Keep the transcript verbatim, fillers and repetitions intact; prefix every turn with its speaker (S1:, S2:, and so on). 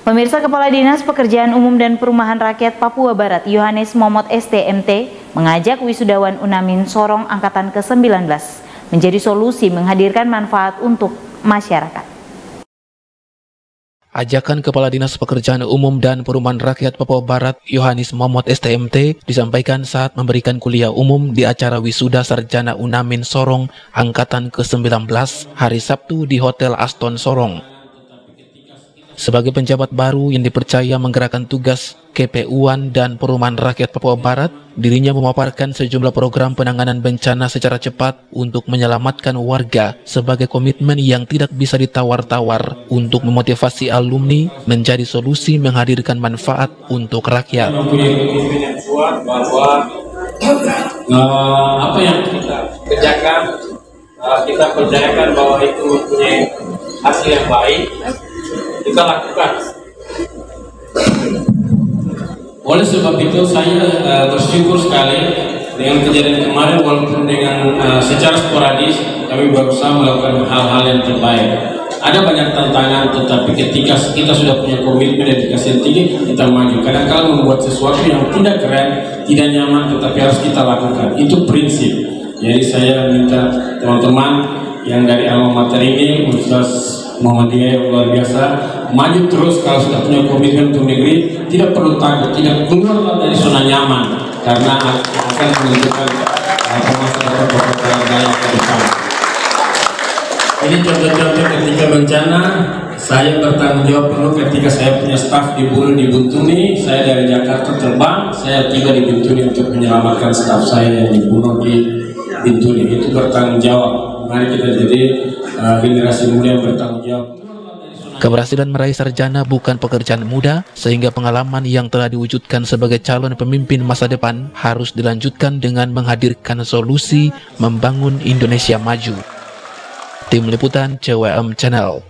S1: Pemirsa, Kepala Dinas Pekerjaan Umum dan Perumahan Rakyat Papua Barat, Yohanes Momot S T M T, mengajak wisudawan Unamin Sorong Angkatan ke sembilan belas menjadi solusi menghadirkan manfaat untuk masyarakat.
S2: Ajakan Kepala Dinas Pekerjaan Umum dan Perumahan Rakyat Papua Barat, Yohanes Momot S T M T, disampaikan saat memberikan kuliah umum di acara wisuda Sarjana Unamin Sorong Angkatan ke sembilan belas hari Sabtu di Hotel Aston Sorong. Sebagai penjabat baru yang dipercaya menggerakkan tugas K P U-an dan Perumahan Rakyat Papua Barat, dirinya memaparkan sejumlah program penanganan bencana secara cepat untuk menyelamatkan warga sebagai komitmen yang tidak bisa ditawar-tawar untuk memotivasi alumni menjadi solusi menghadirkan manfaat untuk rakyat.
S3: Mempunyai komitmen yang kuat bahwa uh, apa yang kita kerjakan, uh, kita percayakan bahwa itu mempunyai hasil yang baik, kita lakukan. Oleh sebab itu saya uh, bersyukur sekali dengan kejadian kemarin, walaupun dengan uh, secara sporadis kami berusaha melakukan hal-hal yang terbaik. Ada banyak tantangan, tetapi ketika kita sudah punya komitmen dan dedikasi tinggi, kita maju. Kadang-kadang membuat sesuatu yang tidak keren, tidak nyaman, tetapi harus kita lakukan. Itu prinsip. Jadi saya minta teman-teman yang dari alma mater ini, Universitas Muhammadiyah yang luar biasa, maju terus. Kalau sudah punya komitmen untuk negeri, tidak perlu takut, tidak keluar dari zona nyaman, karena akan menunjukkan masyarakat yang ke depan. Ini contoh-contoh ketika bencana, saya bertanggung jawab penuh ketika saya punya staf dibunuh di Buntuni. Saya dari Jakarta terbang, saya tiba di Buntuni untuk menyelamatkan staf saya yang dibunuh di Buntuni. Itu bertanggung jawab. Mari kita jadi uh, generasi muda yang bertanggung jawab.
S2: Keberhasilan meraih sarjana bukan pekerjaan mudah, sehingga pengalaman yang telah diwujudkan sebagai calon pemimpin masa depan harus dilanjutkan dengan menghadirkan solusi membangun Indonesia maju. Tim Liputan C W M Channel.